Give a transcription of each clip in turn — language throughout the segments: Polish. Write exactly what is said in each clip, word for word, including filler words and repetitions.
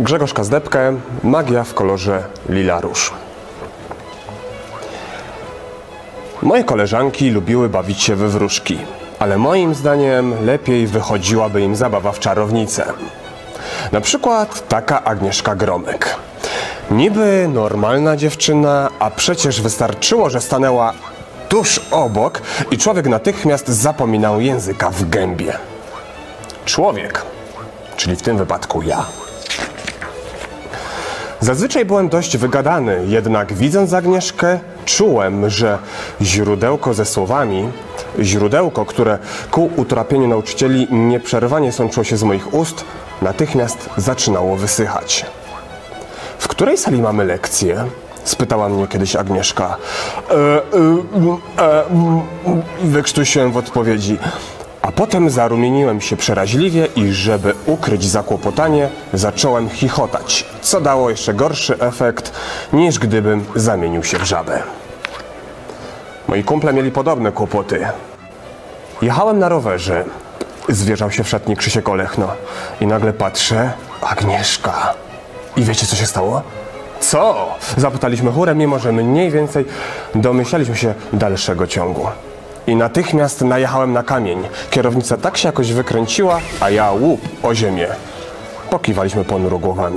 Grzegorz Kazdebkę, magia w kolorze lila róż. Moje koleżanki lubiły bawić się we wróżki, ale moim zdaniem lepiej wychodziłaby im zabawa w czarownicę. Na przykład taka Agnieszka Gromek. Niby normalna dziewczyna, a przecież wystarczyło, że stanęła tuż obok i człowiek natychmiast zapominał języka w gębie. Człowiek, czyli w tym wypadku ja. Zazwyczaj byłem dość wygadany, jednak widząc Agnieszkę, czułem, że źródełko ze słowami, źródełko, które ku utrapieniu nauczycieli nieprzerwanie sączyło się z moich ust, natychmiast zaczynało wysychać. W której sali mamy lekcję? Spytała mnie kiedyś Agnieszka. E, e, e, wykrztusiłem w odpowiedzi. A potem zarumieniłem się przeraźliwie i żeby ukryć zakłopotanie, zacząłem chichotać, co dało jeszcze gorszy efekt, niż gdybym zamienił się w żabę. Moi kumple mieli podobne kłopoty. Jechałem na rowerze, zwierzał się w szatni Krzysiek Olechno i nagle patrzę, Agnieszka. I wiecie, co się stało? Co? Zapytaliśmy chórem, mimo że mniej więcej domyślaliśmy się dalszego ciągu. I natychmiast najechałem na kamień. Kierownica tak się jakoś wykręciła, a ja łup o ziemię. Pokiwaliśmy ponuro głowami.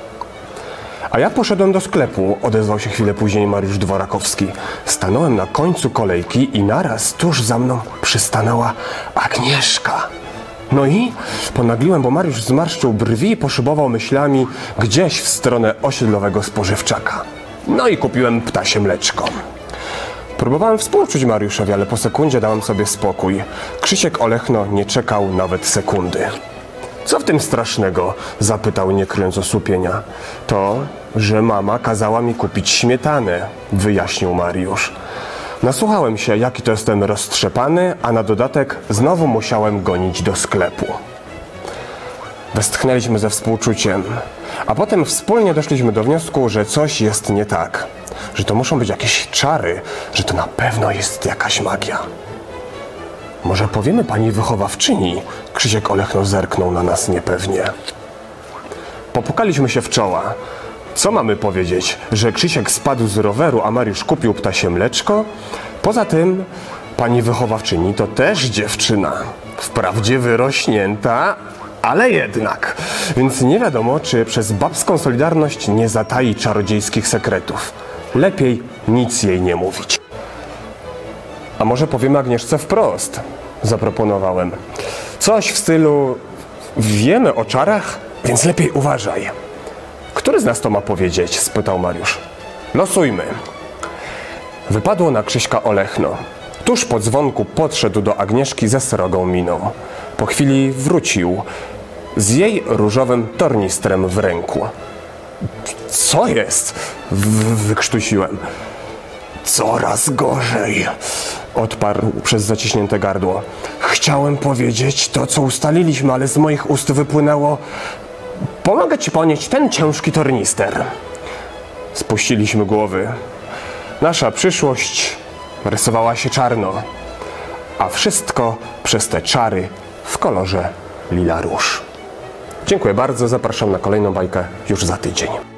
A ja poszedłem do sklepu, odezwał się chwilę później Mariusz Dworakowski. Stanąłem na końcu kolejki i naraz tuż za mną przystanęła Agnieszka. No i ponagliłem, bo Mariusz zmarszczył brwi i poszybował myślami gdzieś w stronę osiedlowego spożywczaka. No i kupiłem ptasie mleczko. Próbowałem współczuć Mariuszowi, ale po sekundzie dałem sobie spokój. Krzysiek Olechno nie czekał nawet sekundy. Co w tym strasznego? Zapytał, nie kryjąc osłupienia. To, że mama kazała mi kupić śmietanę, wyjaśnił Mariusz. Nasłuchałem się, jaki to jestem roztrzepany, a na dodatek znowu musiałem gonić do sklepu. Westchnęliśmy ze współczuciem, a potem wspólnie doszliśmy do wniosku, że coś jest nie tak. Że to muszą być jakieś czary, że to na pewno jest jakaś magia. Może powiemy pani wychowawczyni? Krzysiek Olechno zerknął na nas niepewnie. Popukaliśmy się w czoła. Co mamy powiedzieć? Że Krzysiek spadł z roweru, a Mariusz kupił ptasie mleczko? Poza tym pani wychowawczyni to też dziewczyna. Wprawdzie wyrośnięta, ale jednak. Więc nie wiadomo, czy przez babską solidarność nie zatai czarodziejskich sekretów. Lepiej nic jej nie mówić. A może powiemy Agnieszce wprost? Zaproponowałem. Coś w stylu: wiemy o czarach, więc lepiej uważaj. Który z nas to ma powiedzieć? Spytał Mariusz. Losujmy. Wypadło na Krzyśka Olechno. Tuż po dzwonku podszedł do Agnieszki ze srogą miną. Po chwili wrócił z jej różowym tornistrem w ręku. Co jest? Wykrztusiłem. Coraz gorzej, odparł przez zaciśnięte gardło. Chciałem powiedzieć to, co ustaliliśmy, ale z moich ust wypłynęło: pomogę ci ponieść ten ciężki tornister. Spuściliśmy głowy. Nasza przyszłość rysowała się czarno, a wszystko przez te czary w kolorze lila róż. Dziękuję bardzo, zapraszam na kolejną bajkę już za tydzień.